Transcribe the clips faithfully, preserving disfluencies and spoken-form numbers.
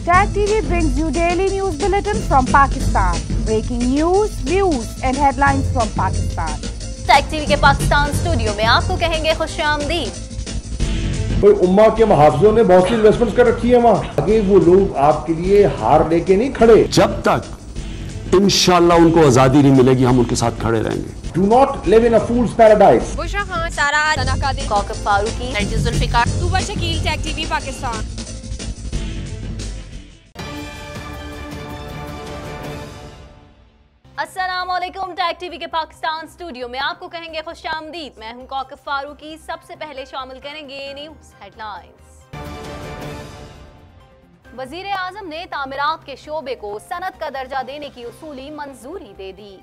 Tag T V brings you daily news bulletin from Pakistan. Breaking news, views and headlines from Pakistan. Tag T V के Pakistan studio में आपको कहेंगे खुशामदीद। कोई उम्मा के मुहाफिजों ने बहुत सी इन्वेस्टमेंट्स कर रखी है वहाँ। आगे वो लोग आपके लिए हार लेके नहीं खड़े। जब तक इंशाल्लाह उनको आजादी नहीं मिलेगी, हम उनके साथ खड़े रहेंगे। Do not live in a fool's paradise. Bushra Khan, Sara Tanakadi, Kaukab Farooqui, Nargis Zulfiqar, Tuba Shakeel, Tag TV Pakistan. अस्सलामुअलैकुम। टैग टीवी के पाकिस्तान स्टूडियो में आपको कहेंगे खुशामदीद। मैं हूं कौकब फारूकी। सबसे पहले शामिल करेंगे न्यूज हेडलाइंस। वजीर आजम ने तामीरात के शोबे को सनत का दर्जा देने की उसूली मंजूरी दे दी।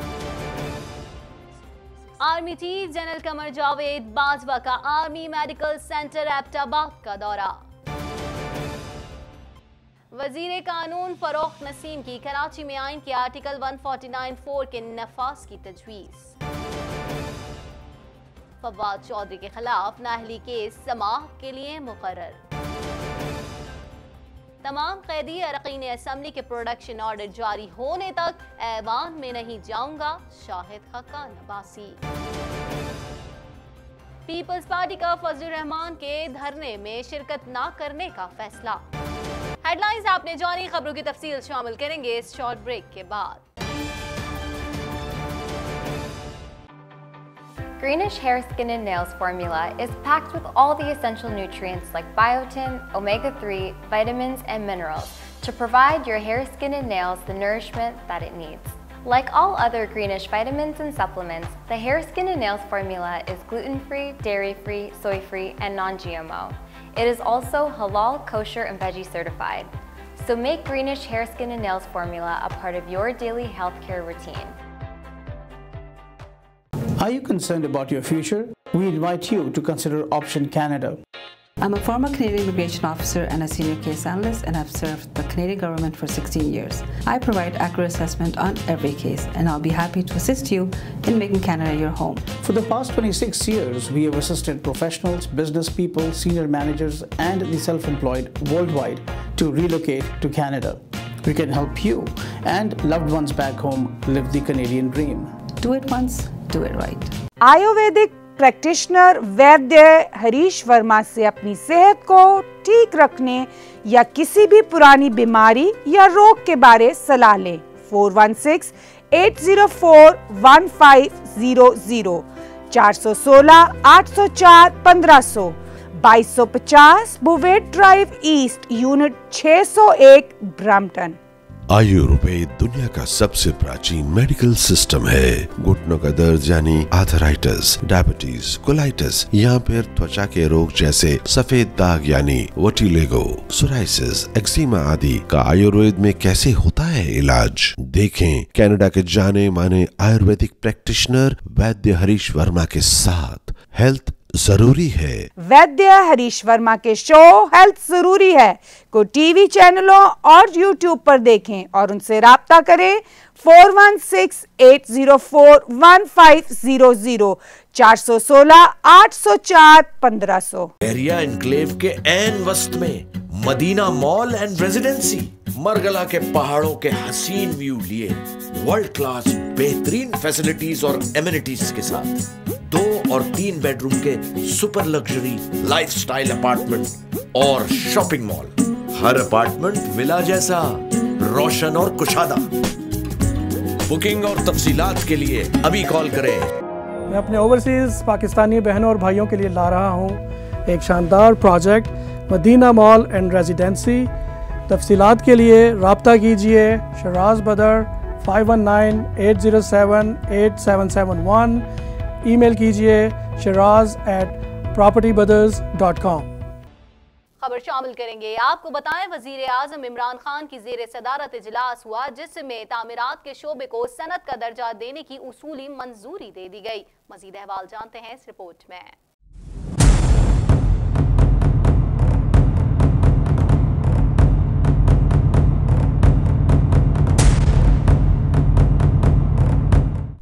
Army chief general Qamar Javed Bajwa का आर्मी मेडिकल सेंटर एबटाबाद का दौरा। वजीर कानून फरोख्त नसीम की कराची में आइन के आर्टिकल एक सौ उनचास फोर के नफाज की तजवीज। फवाद चौधरी के खिलाफ नाअहली केस समाअत के लिए मुकर्रर। तमाम कैदी अरकीन असम्बली के प्रोडक्शन ऑर्डर जारी होने तक ऐवान में नहीं जाऊंगा, शाहिद खक्का नबासी। पीपल्स पार्टी का फजलुर रहमान के धरने में शिरकत न करने का फैसला। हेडलाइंस आपने जानी, खबरों की तफसील शामिल करेंगे इस शॉर्ट ब्रेक के बाद। Greenish Hair, Skin and Nails formula is packed with all the essential nutrients like biotin, omega three, vitamins, and minerals to provide your hair, skin, and nails the nourishment that it needs. Like all other Greenish vitamins and supplements, the Hair, Skin and Nails formula is gluten-free, dairy-free, soy-free, and non-G M O. It is also halal, kosher, and veggie certified. So make Greenish Hair, Skin, and Nails formula a part of your daily healthcare routine. Are you concerned about your future? We invite you to consider Option Canada. I'm a former Canadian immigration officer and a senior case analyst, and I've served the Canadian government for sixteen years. I provide accurate assessment on every case, and I'll be happy to assist you in making Canada your home. For the past twenty-six years, we have assisted professionals, business people, senior managers, and the self-employed worldwide to relocate to Canada. We can help you and loved ones back home live the Canadian dream. Do it once, do it right. Ayurvedic practitioner Vaidya Harish Verma से अपनी सेहत को ठीक रखने या किसी भी पुरानी बीमारी या रोग के बारे सलाह लें। Four one six eight zero four one five zero zero, चार सौ सोलह आठ सौ चार पंद्रह सौ, बाईस सौ पचास बुवेट ड्राइव ईस्ट, यूनिट छह सौ एक, ब्रम्पटन। आयुर्वेद दुनिया का सबसे प्राचीन मेडिकल सिस्टम है। घुटनों का दर्द यानी आर्थराइटिस, डायबिटीज, कोलाइटिस या फिर त्वचा के रोग जैसे सफेद दाग यानी वोटिलिगो, सोराइसिस, एक्जिमा आदि का आयुर्वेद में कैसे होता है इलाज। देखें कनाडा के जाने माने आयुर्वेदिक प्रैक्टिशनर वैद्य हरीश वर्मा के साथ। हेल्थ जरूरी है। वैद्य हरीश वर्मा के शो हेल्थ जरूरी है को टीवी चैनलों और यूट्यूब पर देखें और उनसे राब्ता करें। Four one six eight zero four one five zero zero, चार सौ सोलह आठ सौ चार पंद्रह सौ। एरिया एनक्लेव के एन वस्त में Madina mall and residency, Margalla के पहाड़ों के हसीन व्यू लिए वर्ल्ड क्लास बेहतरीन फैसिलिटीज और एमिनिटीज के साथ दो और तीन बेडरूम के सुपर लग्जरी लाइफस्टाइल अपार्टमेंट और शॉपिंग मॉल। हर अपार्टमेंट विला जैसा रोशन और कुशादा। बुकिंग और तफसीलात के लिए अभी कॉल करें। मैं अपने ओवरसीज पाकिस्तानी बहनों और भाइयों के लिए ला रहा हूँ एक शानदार project Madina mall and residency. तफसीलात के लिए राब्ता कीजिए Shiraz Badar five one nine eight zero seven eight seven seven one. Email कीजिए Shiraz at property brothers dot com. खबर शामिल करेंगे। आपको बताएं वजीर आजम इमरान खान की जेर सदारत इजलास हुआ जिसमें तामीरात के शोबे को सनत का दर्जा देने की उसूली मंजूरी दे दी गई। मजीद अहवाल जानते हैं इस रिपोर्ट में।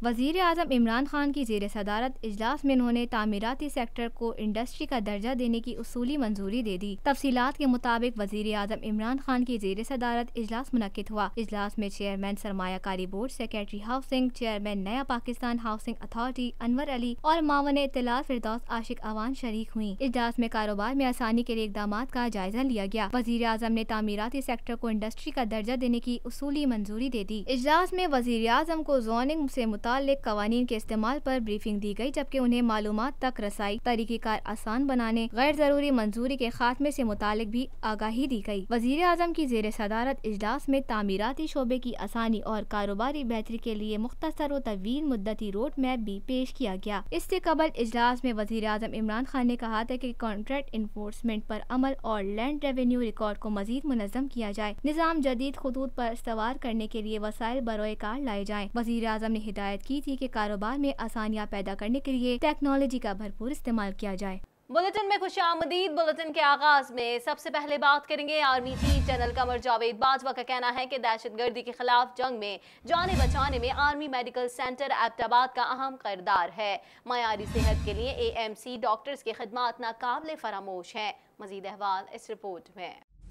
वजीर आजम इमरान खान की ज़ेर सदारत इजलास में उन्होंने तामीराती सेक्टर को इंडस्ट्री का दर्जा देने की उसूली मंजूरी दे दी। तफसीलात के मुताबिक वजीर आजम इमरान खान की ज़ेर सदारत इजलास मुनक्किद हुआ। इजलास में चेयरमैन सरमायाकारी board, secretary housing, chairman Naya Pakistan housing authority Anwar Ali और मावन इत्तलात फिरदौस आशिक अवान शरीक हुई। इजलास में कारोबार में आसानी के लिए इकदामात का जायजा लिया गया। वजीर आजम ने तामीराती सेक्टर को इंडस्ट्री का दर्जा देने की उसूली मंजूरी दे दी। इजलास में वजीर आजम को जोनिंग से मुताल्लिक कवानीन के इस्तेमाल पर ब्रीफिंग दी गई, जबकि उन्हें मालूमात तक रसाई, तरीक़ेकार आसान बनाने, गैर जरूरी मंजूरी के खात्मे से मुताल्लिक भी आगाही दी गई। वजीर आजम की ज़ेर सदारत इजलास में तामीराती शोबे की आसानी और कारोबारी बेहतरी के लिए मुख्तसर और तवील मुद्दती रोड मैप भी पेश किया गया। इससे कबल इजलास में वजीर आजम इमरान खान ने कहा था कि कॉन्ट्रैक्ट इन्फोर्समेंट पर अमल और लैंड रेवेन्यू रिकॉर्ड को मजीद मुनज़्ज़म किया जाए। निज़ाम जदीद खुतूत पर इस्तवार करने के लिए वसाइल बरोए कार लाए जाएं। वजीर आजम ने हिदायत की थी कि कारोबार में आसानियाँ पैदा करने के लिए टेक्नोलॉजी का भरपूर इस्तेमाल किया जाए। बुलेटिन में खुशामदीद। बुलेटिन के आगाज में सबसे पहले बात करेंगे army chief general Qamar Javed Bajwa का कहना है कि दहशतगर्दी के खिलाफ जंग में जाने बचाने में आर्मी मेडिकल सेंटर एबटाबाद का अहम किरदार है। मयारी सेहत के लिए ए एम सी डॉक्टर्स की खिदमत नाकाबिले फरामोश है। मजीद अहवाल इस रिपोर्ट में।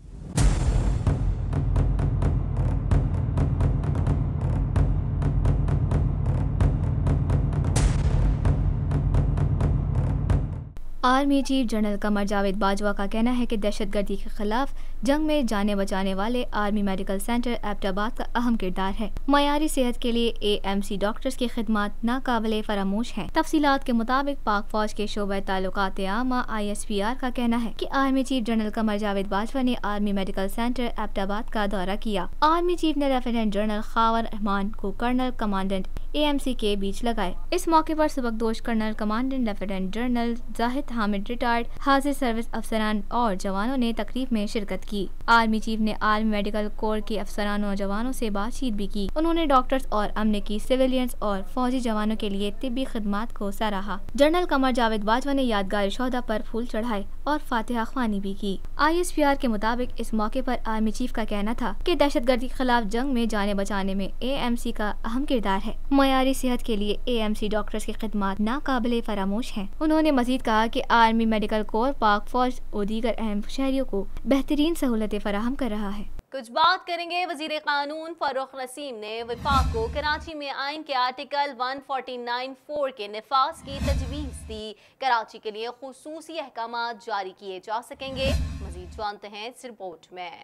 Army chief general Qamar Javed Bajwa का कहना है कि दहशतगर्दी के खिलाफ जंग में जाने बचाने वाले आर्मी मेडिकल सेंटर एबटाबाद का अहम किरदार है। मयारी सेहत के लिए ए एम सी डॉक्टर्स की खिदमत नाकाबिले फरामोश हैं। तफसीलात के मुताबिक पाक फौज के शोबे ताल्लुकात आमा आई एस पी आर का कहना है कि army chief general Qamar Javed Bajwa ने आर्मी मेडिकल सेंटर एबटाबाद का दौरा किया। आर्मी चीफ ने लेफ्टिनेंट जनरल खावर रहमान को colonel commandant A M C के बीच लगाए। इस मौके पर सबकदोश colonel commandant lieutenant general Zahid Hamid retired हाजिर सर्विस अफसरान और जवानों ने तकरीब में शिरकत की। आर्मी चीफ ने आर्मी मेडिकल कोर के अफसरान और जवानों से बातचीत भी की। उन्होंने डॉक्टर्स और अमले की सिविलियंस और फौजी जवानों के लिए तिब्बी खिदमत को सराहा। जनरल कमर जावेद बाजवा ने यादगार शोहदा पर फूल चढ़ाए और फातिहा ख्वानी भी की। आई एस पी आर के मुताबिक इस मौके पर आर्मी चीफ का कहना था कि दहशतगर्दी के खिलाफ जंग में जाने बचाने में ए एम सी का अहम किरदार है। मयारी सेहत के लिए ए एम सी डॉक्टर्स की खिदमत नाकाबिले फरामोश हैं। उन्होंने मजीद कहा कि आर्मी मेडिकल कोर पाक फौज और दीगर अहम शहरियों को बेहतरीन सहूलतें फराहम कर रहा है। कुछ बात करेंगे वजीर कानून फारूक नसीम ने वफाक को कराची में आइन के आर्टिकल एक सौ उनचास फोर के निफाज की तजवीज़ दी। कराची के लिए खुसूसी अहकामात जारी किए जा सकेंगे। मजीद जानते हैं इस रिपोर्ट में।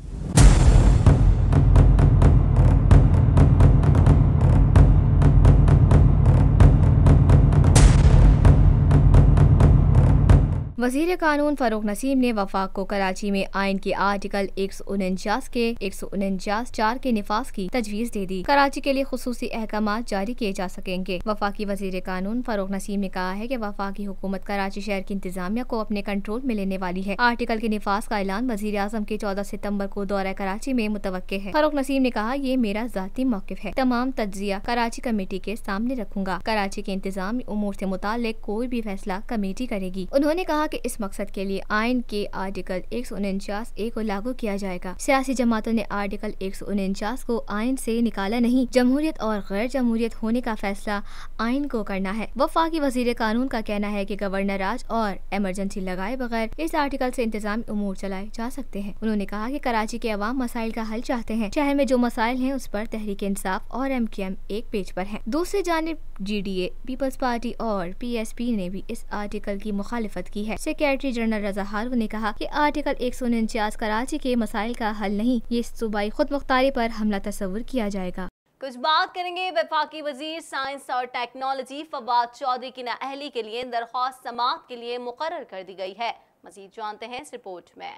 वजीर कानून फारूक नसीम ने वफाक को कराची में आइन के आर्टिकल एक सौ उनचास के एक सौ उनचास चार के निफाज की तजवीज़ दे दी। कराची के लिए खुसूसी अहकामात जारी किए जा सकेंगे। वफाकी वजीर कानून फारूक नसीम ने कहा है कि वफाकी हुकूमत कराची शहर की इंतजामिया को अपने कंट्रोल में लेने वाली है। आर्टिकल के निफाज का ऐलान वजीर आजम के चौदह सितम्बर को दौरा कराची में मुतवक्के है। फारूक नसीम ने कहा, ये मेरा जाती मौक़िफ़ है। तमाम तज्जिया कराची कमेटी के सामने रखूंगा। कराची के इंतजामी उमूर से मुताल्लिक कोई भी फैसला कमेटी करेगी। उन्होंने कहा कि इस मकसद के लिए आइन के आर्टिकल एक सौ उनचास ए को लागू किया जाएगा। सियासी जमातों ने आर्टिकल एक सौ उनचास को आइन से निकाला नहीं, जमहूरियत और गैर जमहूरियत होने का फैसला आइन को करना है। वफाकी वजीर कानून का कहना है कि गवर्नर राज और इमरजेंसी लगाए बगैर इस आर्टिकल से इंतजामी उमूर चलाए जा सकते हैं। उन्होंने कहा कि कराची के अवाम मसाइल का हल चाहते हैं। शहर में जो मसाइल हैं उस पर तहरीक इंसाफ और एम क्यू एम एक पेज पर है। दूसरी जानिब G D A, people's party और पी एस पी ने भी इस आर्टिकल की मुखालिफत की है। सेक्रेटरी जनरल रजा हारू ने कहा कि आर्टिकल एक सौ उनचास कराची के मसाइल का हल नहीं, ये सूबाई खुद मुख्तारी पर हमला तस्वुर किया जाएगा। कुछ बात करेंगे वफाकी वजीर साइंस और टेक्नोलॉजी फवाद चौधरी की नाअहली के लिए दरख्वास्त समाअत के लिए मुकर्रर कर दी गई है। मजीद जानते हैं इस रिपोर्ट में।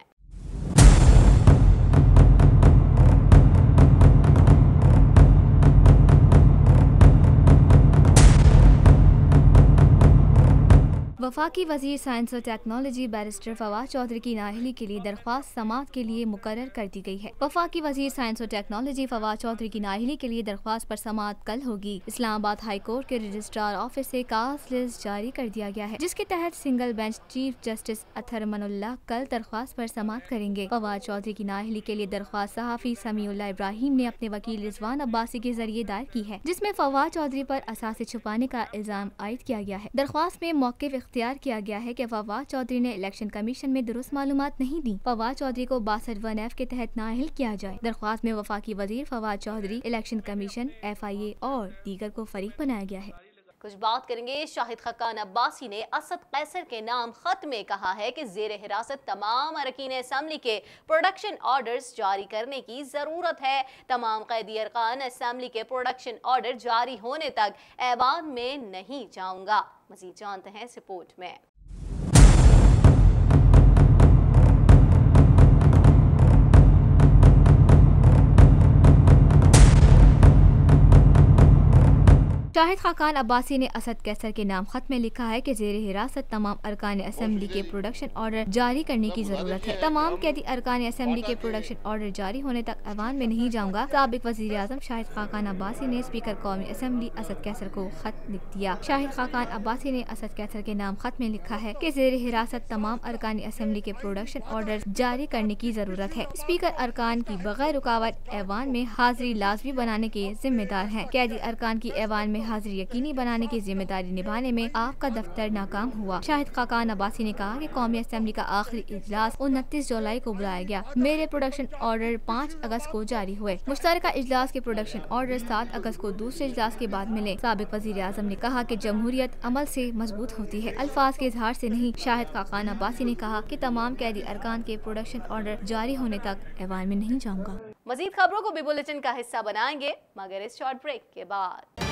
वफाकी वजीर साइंस और टेक्नोलॉजी बैरिस्टर फवाद चौधरी की नाअहली के लिए दरख्वास्त समाअत के लिए मुकर्रर कर दी गई है। वफाकी वजीर साइंस और टेक्नोलॉजी फवाद चौधरी की नाअहली के लिए दरख्वास्त पर समाअत कल होगी। इस्लामाबाद हाई कोर्ट के रजिस्ट्रार ऑफिस से कास्ट लिस्ट जारी कर दिया गया है, जिसके तहत single bench chief justice Athar Minallah कल दरख्वास्त पर समाअत करेंगे। फवाद चौधरी की नाअहली के लिए दरख्वास्त सहाफी समीउल्लाह इब्राहिम ने अपने वकील रिजवान अब्बासी के जरिए दायर की है, जिसमें फवाद चौधरी पर असासे छुपाने का इल्जाम आयद किया गया है। दरख्वास्त में मौक़िफ़ इख्तियार किया गया है कि फवाद चौधरी ने इलेक्शन कमीशन में दुरुस्त मालूमात नहीं दी। फवाद चौधरी को बासठ वन एफ के तहत नाअहल किया जाए। दरख्वास्त में वफाकी वजीर Fawad Chaudhry, election commission, F I A और दीगर को फरीक बनाया गया है। कुछ बात करेंगे। शाहिद खाकान अब्बासी ने असद कैसर के नाम खत में कहा है कि जेर हिरासत तमाम अरकान असम्बली के प्रोडक्शन ऑर्डर्स जारी करने की जरूरत है। तमाम कैदी अरकान असम्बली के प्रोडक्शन ऑर्डर जारी होने तक ऐवान में नहीं जाऊंगा। मजीद जानते हैं इस रिपोर्ट में। शाहिद खाकान अब्बासी ने असद कैसर के नाम खत में लिखा है कि जेर हिरासत तमाम अरकान असम्बली के प्रोडक्शन ऑर्डर जारी करने की जरूरत है। तमाम कैदी अरकान असम्बली के प्रोडक्शन ऑर्डर जारी होने तक ऐवान में नहीं जाऊंगा। साबिक वजीर आजम शाहिद खाकान अब्बासी ने स्पीकर कौमी असम्बली असद कैसर को खत लिख दिया। शाहिद खाकान अब्बासी ने असद कैसर के नाम खत में लिखा है कि जेर हिरासत तमाम अरकान असम्बली के प्रोडक्शन ऑर्डर जारी करने की जरूरत है। स्पीकर अरकान की बगैर रुकावट ऐवान में हाजिरी लाजमी बनाने के जिम्मेदार है। कैदी अरकान की ऐवान में हाजिरी यकीनी बनाने की जिम्मेदारी निभाने में आपका दफ्तर नाकाम हुआ। शाहिद खाकान अब्बासी ने कहा कि कौमी असम्बली का आखिरी इजलास उनतीस जुलाई को बुलाया गया। मेरे प्रोडक्शन ऑर्डर पाँच अगस्त को जारी हुए। मुश्तरका इजलास के प्रोडक्शन ऑर्डर सात अगस्त को दूसरे इजलास के बाद मिले। साबिक वजीर आजम ने कहा कि जमहूरियत अमल से मजबूत होती है, अल्फाज के इजहार से नहीं। शाहिद खाकान अब्बासी ने कहा कि तमाम कैदी अरकान के प्रोडक्शन ऑर्डर जारी होने तक ऐवान में नहीं जाऊंगा। मजीद खबरों को भी बुलेटिन का हिस्सा बनाएंगे, मगर इस शॉर्ट ब्रेक के बाद।